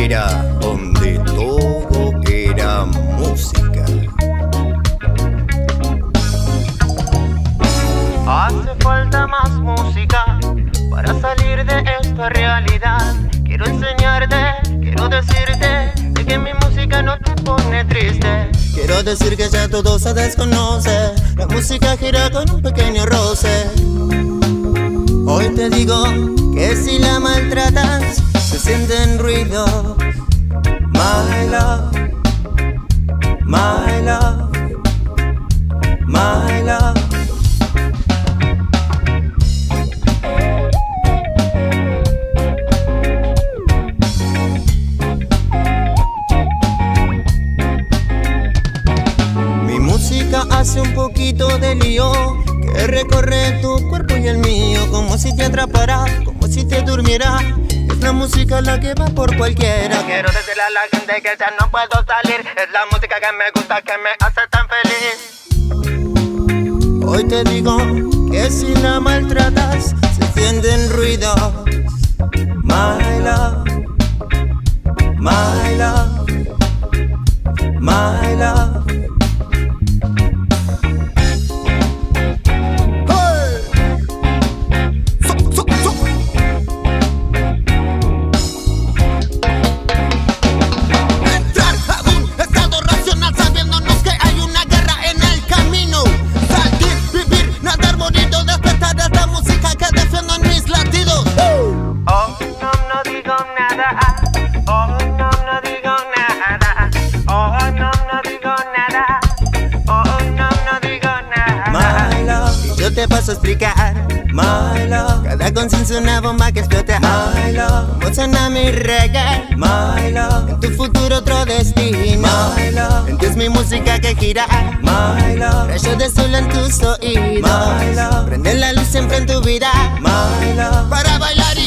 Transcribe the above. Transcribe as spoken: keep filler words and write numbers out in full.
era donde todo era música. Hace falta más música para salir de esta realidad. Quiero enseñarte, quiero decirte de que mi música no te pone triste. Quiero decir que ya todo se desconoce, la música gira con un pequeño roce. Hoy te digo que si la maltratas se sienten ruidos. My love, my love, my love. Hace un poquito de lío que recorre tu cuerpo y el mío, como si te atrapara, como si te durmiera. Es la música la que va por cualquiera. Quiero decirle a la gente que ya no puedo salir. Es la música que me gusta, que me hace tan feliz. Hoy te digo que si la maltratas se sienten ruidos. My love, my love, my love. Te paso a explicar, my love. Cada conciencia una bomba que explota, my love. Como suena mi reggae, my love. En tu futuro otro destino, my love. En ti es mi música que gira, my love. Rayo de sol en tus oídos, my love. Prende la luz siempre en tu vida, my love. Para bailar